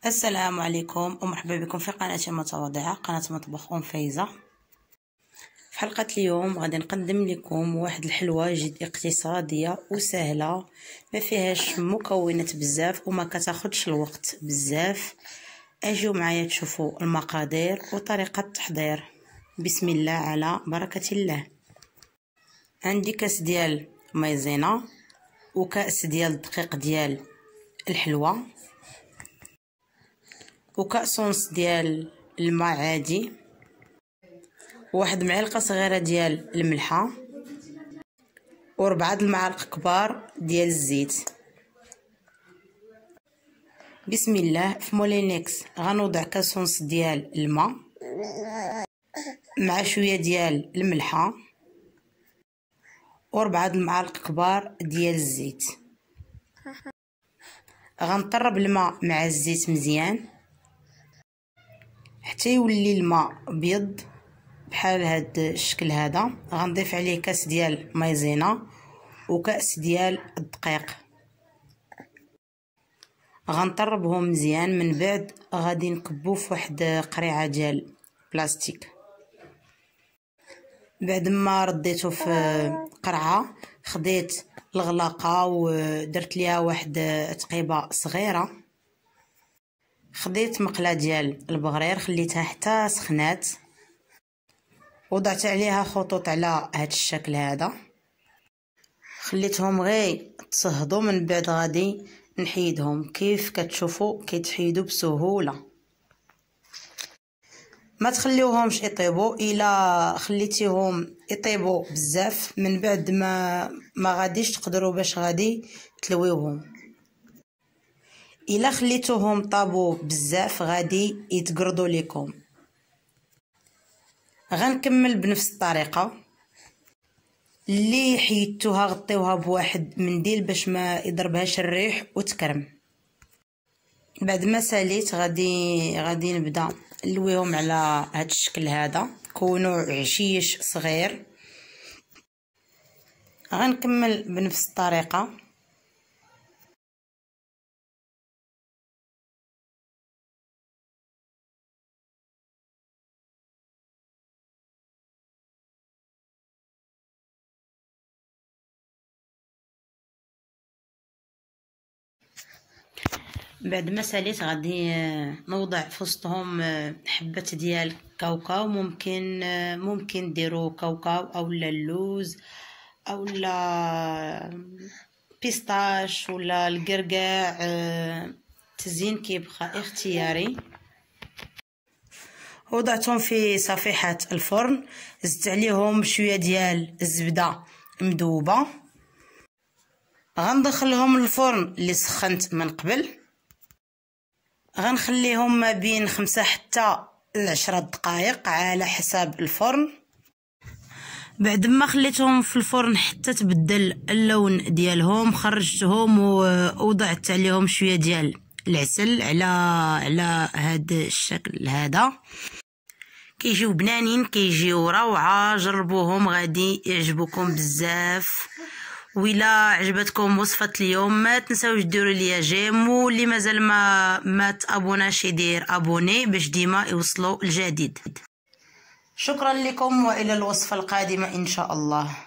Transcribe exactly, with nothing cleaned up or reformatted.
السلام عليكم ومرحبا بكم في قناة متواضعة، قناة مطبخ ام فايزة. في حلقة اليوم غادي نقدم لكم واحد الحلوة جد اقتصادية وسهلة، ما فيهاش مكونات بزاف وما كتاخدش الوقت بزاف. اجيو معايا تشوفوا المقادير وطريقة التحضير. بسم الله على بركة الله. عندي كاس ديال مايزينا وكاس ديال الدقيق ديال الحلوة وكاس ونص ديال الماء عادي، واحد معلقه صغيره ديال الملحه، وربعه المعالق كبار ديال الزيت. بسم الله. في مولينكس غنوضع كاس ونص ديال الماء مع شويه ديال الملحه وربعه المعالق كبار ديال الزيت. غنطرب الماء مع الزيت مزيان حتى يولي الماء ابيض بحال هاد الشكل هذا. غنضيف عليه كاس ديال مايزينا وكاس ديال الدقيق، غنطربهم مزيان. من بعد غادي نكبو في واحد قريعه ديال بلاستيك. بعد ما رديته في قرعه خديت الغلاقه ودرت ليها واحد تقيبه صغيره، خديت مقله ديال البغرير خليتها حتى سخنات، وضعت عليها خطوط على هذا الشكل هذا، خليتهم غير تصهدوا. من بعد غادي نحيدهم كيف كتشوفوا كيتحيدوا بسهوله. ما تخليوهمش يطيبوا، الا خليتيهم يطيبوا بزاف من بعد ما ما غاديش تقدروا باش غادي تلويوهم. الا خليتوهم طابوا بزاف غادي يتقردوا لكم. غنكمل بنفس الطريقه. اللي حيدتوها غطيوها بواحد منديل باش ما يضربهاش الريح وتكرم. بعد ما ساليت غادي غادي نبدا نلويهم على هذا الشكل هذا، كونوا عشيش صغير. غنكمل بنفس الطريقه. بعد ما ساليت غادي نوضع في وسطهم حبه ديال كاوكاو. ممكن ممكن ديروا كاوكاو اولا اللوز اولا بيستاش ولا القرقاع، تزيين كيبقى اختياري. وضعتهم في صفيحه الفرن، زدت عليهم شويه ديال الزبده مذوبه. غندخلهم للفرن اللي سخنت من قبل. غنخليهم ما بين خمسة حتى لعشرة دقائق على حساب الفرن. بعد ما خليتهم في الفرن حتى تبدل اللون ديالهم خرجتهم ووضعت عليهم شويه ديال العسل على على هذا الشكل هذا. كيجيو بنانين، كيجيو روعه. جربوهم غادي يعجبوكم بزاف. وإلا عجبتكم وصفة اليوم ما تنساوش ديروا لي جيم، واللي مازال ما ما تابوناش يدير ابوني باش ديما يوصلوا الجديد. شكرا لكم والى الوصفة القادمة ان شاء الله.